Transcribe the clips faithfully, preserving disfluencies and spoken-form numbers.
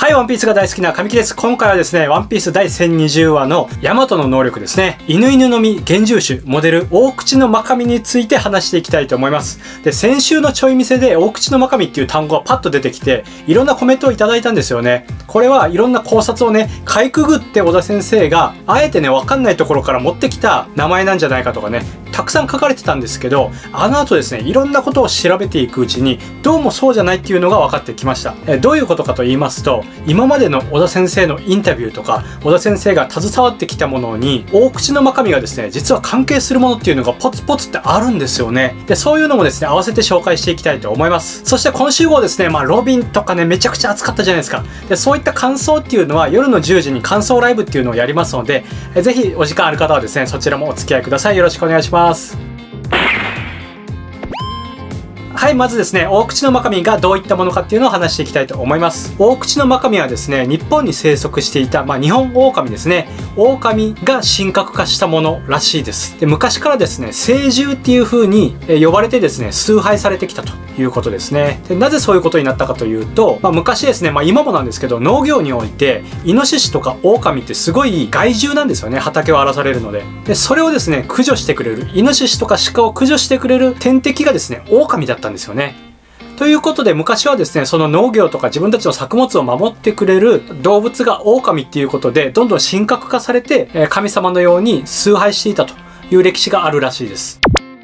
はい、ワンピースが大好きな神木です。今回はですね、ワンピース第せんにじゅうわのヤマトの能力ですね。犬犬の実幻獣種モデル大口の真上について話していきたいと思います。で、先週のちょい見せで大口の真上っていう単語がパッと出てきて、いろんなコメントをいただいたんですよね。これはいろんな考察をね、かいくぐって小田先生が、あえてね、わかんないところから持ってきた名前なんじゃないかとかね、たくさん書かれてたんですけど、あの後ですね、いろんなことを調べていくうちに、どうもそうじゃないっていうのが分かってきました。えどういうことかと言いますと、今までの小田先生のインタビューとか、小田先生が携わってきたものに、大口の真上がですね、実は関係するものっていうのがポツポツってあるんですよね。で、そういうのもですね、合わせて紹介していきたいと思います。そして今週号ですね、まあ、ロビンとかね、めちゃくちゃ熱かったじゃないですか。で、そういった感想っていうのは、夜のじゅうじに感想ライブっていうのをやりますので、えぜひお時間ある方はですね、そちらもお付き合いください。よろしくお願いします。はい、まずですね、大口の真上がどういったものかっていうのを話していきたいと思います。大口の真上はですね、日本に生息していた、まあ、日本狼ですね。狼が神格化したものらしいです。で、昔からですね、聖獣っていう風に呼ばれてですね、崇拝されてきたということですね。で、なぜそういうことになったかというと、まあ、昔ですね、まあ、今もなんですけど、農業において、イノシシとか狼ってすごい害獣なんですよね。畑を荒らされるので。で、それをですね、駆除してくれる、イノシシとか鹿を駆除してくれる天敵がですね、狼だったんですよね。ということで昔はですね、その農業とか自分たちの作物を守ってくれる動物が狼っていうことで、どんどん神格化されて、神様のように崇拝していたという歴史があるらしいです。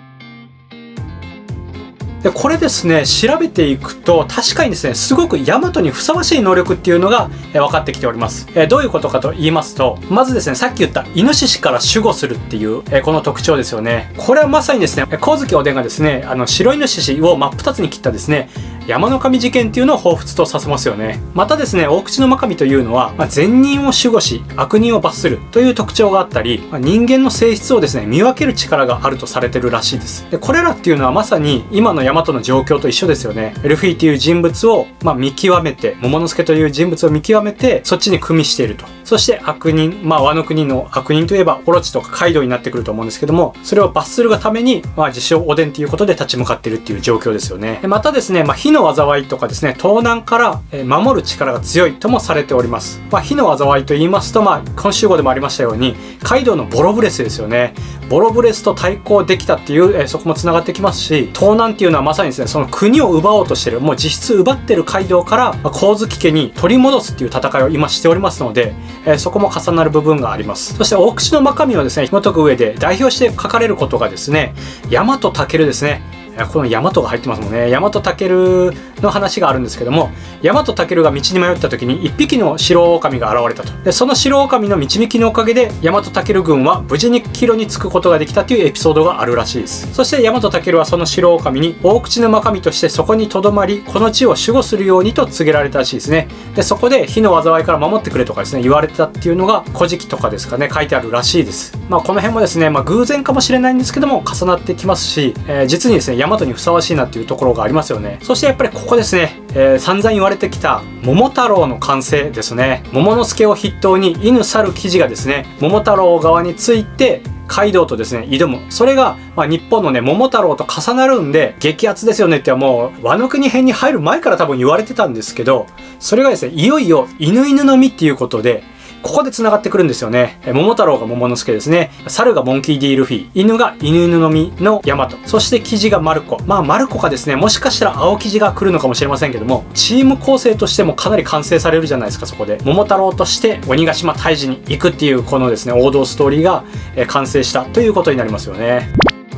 で、これですね、調べていくと、確かにですね、すごくヤマトにふさわしい能力っていうのが、え分かってきております。えどういうことかと言いますと、まずですね、さっき言ったイノシシから守護するっていう、えこの特徴ですよね。これはまさにですね、光月おでんがですね、あの、白イノシシを真っ二つに切ったですね、山の神事件っていうのを彷彿とさせますよね。またですね、大口の真上というのは、まあ、善人を守護し、悪人を罰するという特徴があったり、まあ、人間の性質をですね、見分ける力があるとされてるらしいです。で、これらっていうのはまさに今の大和の状況と一緒ですよね。ルフィっていう人物を、まあ、見極めて、桃之助という人物を見極めて、そっちに組みしていると。そして悪人、まあ、ワノ国の悪人といえば、オロチとかカイドウになってくると思うんですけども、それを罰するがために、まあ、自称おでんということで立ち向かっているっていう状況ですよね。で、またですね、まあ、火の災いとかですね、盗難から守る力が強いともされております。まあ、火の災いと言いますと、まあ、今週号でもありましたように、カイドウのボロブレスですよね。ボロブレスと対抗できたっていう、えー、そこも繋がってきますし、盗難っていうのはまさにですね、その国を奪おうとしてる、もう実質奪ってるカイドウから、まあ、光月家に取り戻すっていう戦いを今しておりますので、えー、そこも重なる部分があります。そして、大口の真上をですね、紐解く上で代表して書かれることがですね、大和武ですね。この大和が入ってますもんね。大和武の話があるんですけども、大和武が道に迷った時に一匹の白狼が現れたと。で、その白狼の導きのおかげで、大和武軍は無事に帰路に着くことができたというエピソードがあるらしいです。そして大和武はその白狼に大口の真上としてそこに留まり、この地を守護するようにと告げられたらしいですね。で、そこで火の災いから守ってくれとかですね、言われてたっていうのが、古事記とかですかね、書いてあるらしいです。まあ、この辺もですね、まあ、偶然かもしれないんですけども、重なってきますし、えー、実にですね、大和にふさわしいなっていうところがありますよね。そしてやっぱりここですね、えー、散々言われてきた桃太郎の完成ですね。桃之助を筆頭に犬猿記事がですね、桃太郎側についてカイドウとですね、挑む。それが、まあ、日本のね、桃太郎と重なるんで、激アツですよねってはもう、ワノ国編に入る前から多分言われてたんですけど、それがですね、いよいよ犬犬の実っていうことで、ここで繋がってくるんですよね。え桃太郎が桃之助ですね。猿がモンキー D ルフィ。犬が犬犬の実のヤマト。そしてキジがマルコ。まあマルコがですね、もしかしたら青キジが来るのかもしれませんけども、チーム構成としてもかなり完成されるじゃないですか、そこで。桃太郎として鬼ヶ島退治に行くっていうこのですね、王道ストーリーがえ完成したということになりますよね。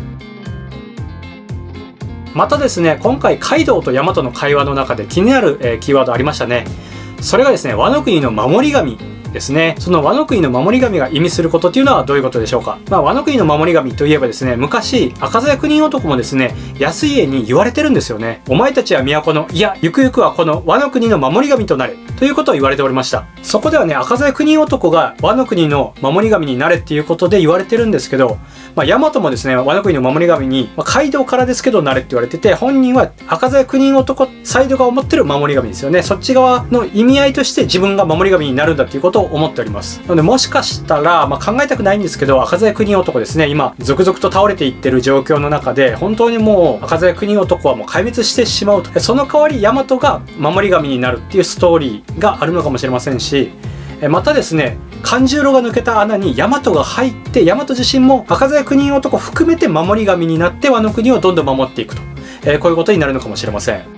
またですね、今回カイドウとヤマトの会話の中で気になるえキーワードありましたね。それがですね、ワノ国の守り神ですね。そのワノ国の守り神が意味することっていうのはどういうことでしょうか。まあ、ワノ国の守り神といえばですね、昔、赤座役人男もですね、安家に言われてるんですよね。お前たちは都の、いや、ゆくゆくはこのワノ国の守り神となれ。ということを言われておりました。そこではね、赤座役人男がワノ国の守り神になれっていうことで言われてるんですけど、まあ、ヤマトもですね、ワノ国の守り神に、まあ、街道からですけどなれって言われてて、本人は赤座役人男サイドが思ってる守り神ですよね。そっち側の意味合いとして自分が守り神になるんだっていうことと思っております。なのでもしかしたら、まあ、考えたくないんですけど、赤鞘国男ですね、今続々と倒れていってる状況の中で、本当にもう赤鞘国男はもう壊滅してしまうと、その代わり大和が守り神になるっていうストーリーがあるのかもしれませんし、またですね、勘十郎が抜けた穴に大和が入って、大和自身も赤鞘国男含めて守り神になってワノ国をどんどん守っていくと、えー、こういうことになるのかもしれません。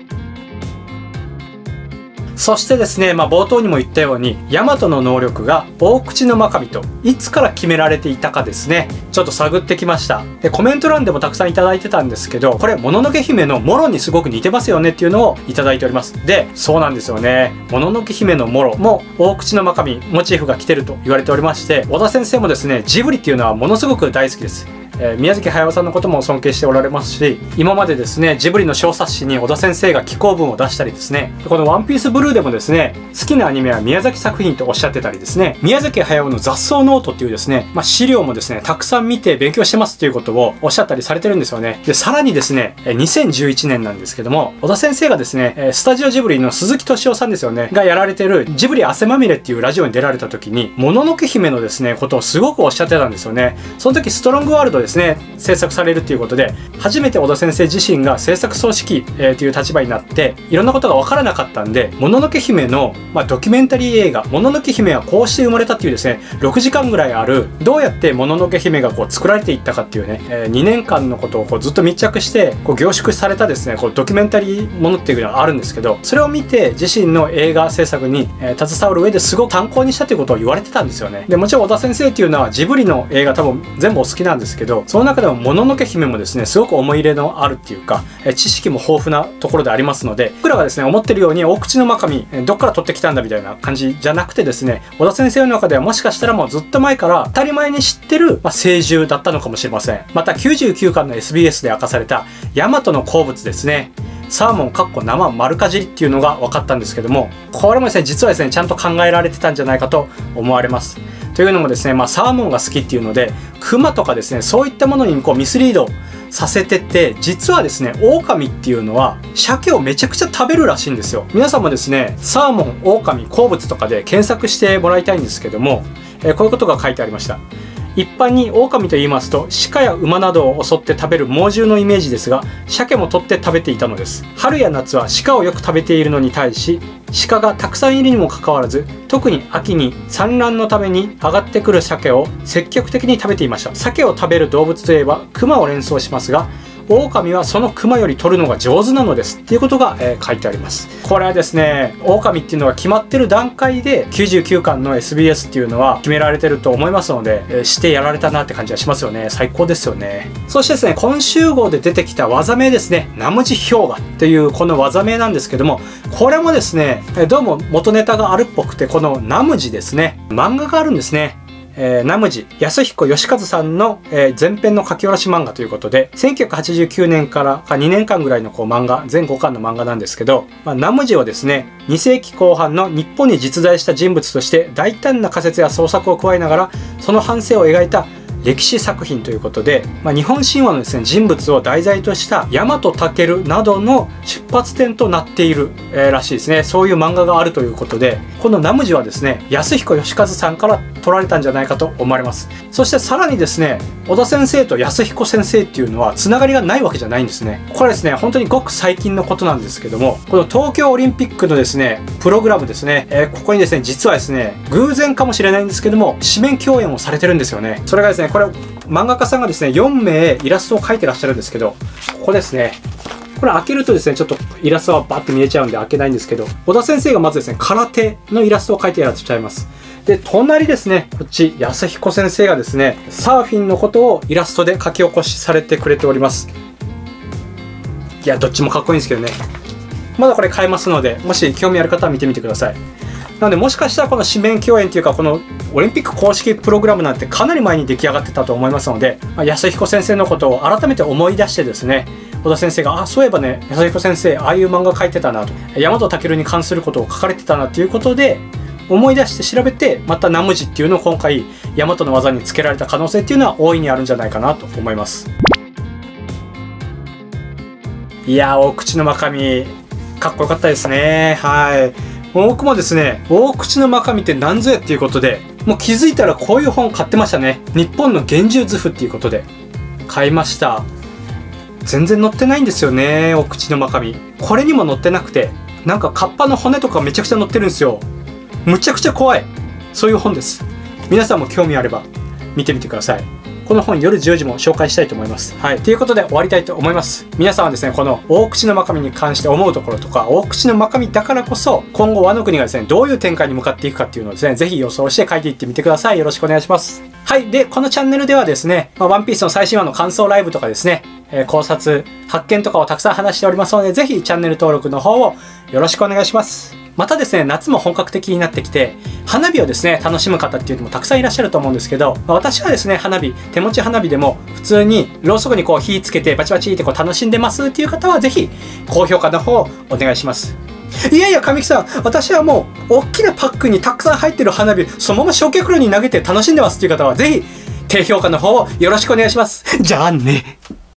そしてですね、まあ、冒頭にも言ったように、大和の能力が大口の真神といつから決められていたかですね、ちょっと探ってきました。で、コメント欄でもたくさんいただいてたんですけど、これ、もののけ姫のモロにすごく似てますよねっていうのをいただいております。で、そうなんですよね。もののけ姫のモロも大口の真神モチーフが来てると言われておりまして、小田先生もですね、ジブリっていうのはものすごく大好きです。えー、宮崎駿さんのことも尊敬しておられますし、今までですね、ジブリの小冊子に小田先生が寄稿文を出したりですね、このワンピースブルーでもですね、好きなアニメは宮崎作品とおっしゃってたりですね、宮崎駿の雑草ノートっていうですね、まあ、資料もですね、たくさん見て勉強してますっていうことをおっしゃったりされてるんですよね。で、さらにですね、にせんじゅういちねんなんですけども、小田先生がですね、スタジオジブリの鈴木敏夫さんですよね、がやられてるジブリ汗まみれっていうラジオに出られた時に、もののけ姫のですね、ことをすごくおっしゃってたんですよね。その時、ストロングワールドですね、制作されるっていうことで、初めて小田先生自身が制作総指揮、えー、という立場になって、いろんなことが分からなかったんで、もののけ姫の、まあ、ドキュメンタリー映画、もののけ姫はこうして生まれたっていうですね、ろくじかんぐらいある、どうやってもののけ姫がこう作られていったかっていうね、えー、にねんかんのことをこうずっと密着して、こう凝縮されたですね、こうドキュメンタリーものっていうのがあるんですけど、それを見て自身の映画制作に、えー、携わる上ですごく参考にしたということを言われてたんですよね。で、もちろん小田先生っていうのはジブリの映画多分全部お好きなんですけど、その中でももののけ姫もですね、すごく思い入れのあるっていうか、え知識も豊富なところでありますので、僕らがですね、思ってるように大口の真神、どっから取ってきたんだみたいな感じじゃなくてですね、小田先生の中ではもしかしたらもうずっと前から当たり前に知ってる、まあ、聖獣だったのかもしれません。またきゅうじゅうきゅうかんの エスビーエス で明かされた大和の好物ですね、サーモンかっこ生丸かじりっていうのが分かったんですけども、これもですね、実はですね、ちゃんと考えられてたんじゃないかと思われます。というのもですね、まあ、サーモンが好きっていうので、クマとかですね、そういったものにこうミスリードさせてて、実はですね、狼っていうのは鮭をめちゃくちゃ食べるらしいんですよ。皆さんもですね、サーモン、狼、好物とかで検索してもらいたいんですけども、えー、こういうことが書いてありました。一般に狼と言いますと、鹿や馬などを襲って食べる猛獣のイメージですが、鮭も取って食べていたのです。春や夏は鹿をよく食べているのに対し、鹿がたくさんいるにもかかわらず、特に秋に産卵のために上がってくる鮭を積極的に食べていました。鮭を食べる動物といえば熊を連想しますが、狼はその熊より取るのが上手なのですっていうことが、えー、書いてあります。これはですね、狼っていうのが決まってる段階できゅうじゅうきゅうかんの エスビーエス っていうのは決められてると思いますので、えー、してやられたなって感じがしますよね。最高ですよね。そしてですね、今週号で出てきた技名ですね、ナムジ氷河っていうこの技名なんですけども、これもですね、どうも元ネタがあるっぽくて、このナムジですね、漫画があるんですね。えー、ナムジ安彦義和さんの、えー、前編の書き下ろし漫画ということで、せんきゅうひゃくはちじゅうきゅうねんからにねんかんぐらいのこう漫画、全ごかんの漫画なんですけど、まあ、ナムジをですね、にせいきこう半の日本に実在した人物として大胆な仮説や創作を加えながら、その反省を描いた歴史作品ということで、まあ、日本神話のですね、人物を題材とした大和武などの出発点となっている、えー、らしいですね。そういう漫画があるということで、このナムジはですね、安彦義和さんから取られたんじゃないかと思われます。そしてさらにですね、小田先生と安彦先生っていうのはつながりがないわけじゃないんですね。これですね、本当にごく最近のことなんですけども、この東京オリンピックのですね、プログラムですね、えー、ここにですね、実はですね、偶然かもしれないんですけども、紙面共演をされてるんですよね。それがですね、これ漫画家さんがですね、よんめいイラストを描いてらっしゃるんですけど、ここですね。これ開けるとですね、ちょっとイラストはバッと見えちゃうんで開けないんですけど、小田先生がまずですね、空手のイラストを描いていらっしゃいます。で、隣ですね、こっち、安彦先生がですね、サーフィンのことをイラストで書き起こしされてくれております。いや、どっちもかっこいいんですけどね。まだこれ買えますので、もし興味ある方は見てみてください。なので、もしかしたらこの紙面共演というか、このオリンピック公式プログラムなんてかなり前に出来上がってたと思いますので、まあ、安彦先生のことを改めて思い出してですね、小田先生が、あ、そういえばね、安彦先生、ああいう漫画描いてたなと、大和武に関することを書かれてたなということで、思い出して調べて、またナムジっていうのを今回、大和の技につけられた可能性っていうのは大いにあるんじゃないかなと思います。いやー、大口の真神、かっこよかったですね。はい。 僕もですね、大口の真上って何ぞやっていうことで、もう気づいたらこういう本買ってましたね。日本の幻獣図譜っていうことで買いました。全然載ってないんですよね、大口の真上。これにも載ってなくて、なんかカッパの骨とかめちゃくちゃ載ってるんですよ。むちゃくちゃ怖い、そういう本です。皆さんも興味あれば見てみてください。この本夜じゅうじも紹介したいと思います。はい。ということで終わりたいと思います。皆さんはですね、この大口の真上に関して思うところとか、大口の真上だからこそ、今後ワノ国がですね、どういう展開に向かっていくかっていうのをですね、ぜひ予想して書いていってみてください。よろしくお願いします。はい。で、このチャンネルではですね、まあ、ワンピースの最新話の感想ライブとかですね、えー、考察、発見とかをたくさん話しておりますので、ぜひチャンネル登録の方をよろしくお願いします。またですね、夏も本格的になってきて、花火をですね、楽しむ方っていうのもたくさんいらっしゃると思うんですけど、私はですね、花火、手持ち花火でも普通にろうそくにこう火つけてバチバチってこう楽しんでますっていう方はぜひ高評価の方をお願いします。いやいや、神木さん、私はもう大きなパックにたくさん入ってる花火、そのまま焼却炉に投げて楽しんでますっていう方はぜひ低評価の方をよろしくお願いします。じゃあね。